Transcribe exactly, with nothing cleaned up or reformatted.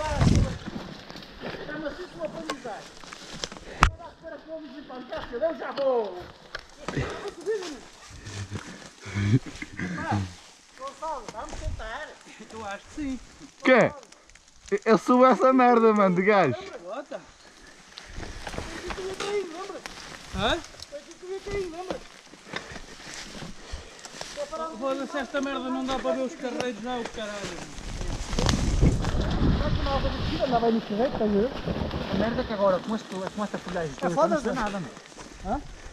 Chama-se isso uma aprendizagem. Agora espera que eu me desempancar, eu já vou. Gonçalo, vamos tentar. Eu acho que sim. Quê? Eu subo essa merda, mano, de gajo. Bota. Foi aqui que eu ia cair, lembra? Hã? Foi aqui que eu ia cair, lembra? Foda-se, esta merda não dá para ver os carreiros já, o caralho. Será que não há coisa de tira? Andava aí no carreiro, estás a ver? A merda é que agora com esta folhagem toda não se vê nada, mano. Hã?